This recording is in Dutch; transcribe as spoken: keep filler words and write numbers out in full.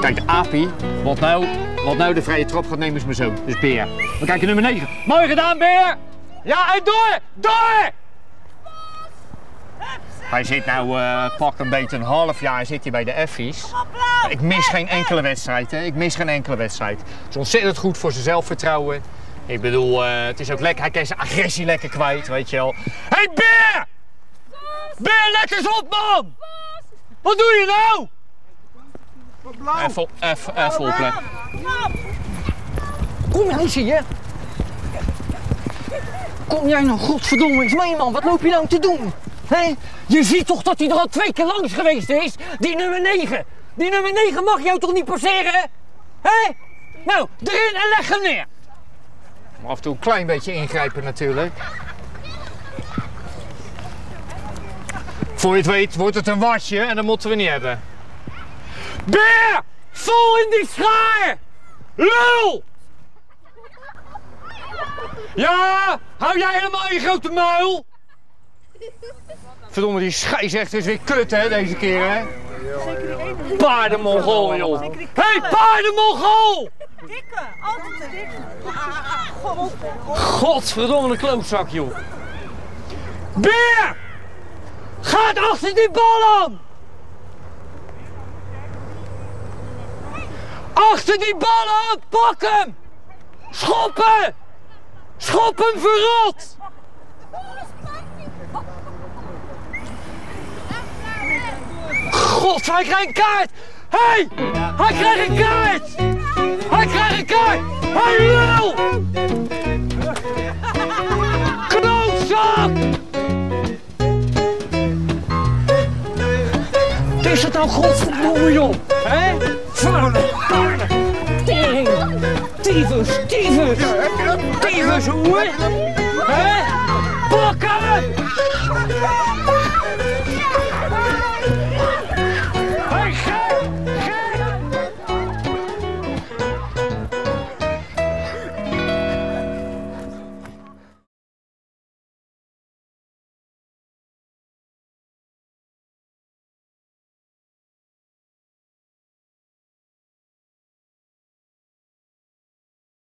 Kijk, Apie, wat nou, wat nou de vrije trap gaat nemen is mijn zoon. Dus Beer. We kijken nummer negen. Mooi gedaan, Beer! Ja, en door! Door! Hij zit nou uh, pak een beetje een half jaar zit hij bij de Effies. Ik mis geen enkele wedstrijd, hè. Ik mis geen enkele wedstrijd. Het is ontzettend goed voor zijn zelfvertrouwen. Ik bedoel, uh, het is ook lekker, hij kan zijn agressie lekker kwijt, weet je wel. Hé, hey, Beer! Beer, let eens op, man! Wat doe je nou? Even, even, even opletten. Kom jij, zie je? Kom jij nou, godverdomme eens mee, man. Wat loop je nou te doen? Hé? Je ziet toch dat hij er al twee keer langs geweest is? Die nummer negen. Die nummer negen mag jou toch niet passeren? Hé? Nou, erin en leg hem neer. Maar af en toe een klein beetje ingrijpen natuurlijk. Voor je het weet wordt het een wasje en dat moeten we niet hebben. Beer! Vol in die schaar! Lul! Ja, hou jij helemaal je grote muil? Verdomme, die scheidsrechter is weer kut, hè, deze keer, hè? Paardenmongool, joh! Hé, hey, paardenmongool! Dikke, altijd te dikke. God. Godverdomme, een klootzak, joh! Beer! Gaat achter die bal aan! Achter die bal aan! Pak hem! Schoppen! Schop hem verrot! God, hij krijgt een kaart! Hé! Hey, hij krijgt een kaart! Hij krijgt een kaart! Hé, hey, lul! Klootzak! Is het nou godverdomme, joh? Hé? Vuile paarden! Tering! Tyfus! Tyfus! Tyfus, hoer! Hé? Pakken!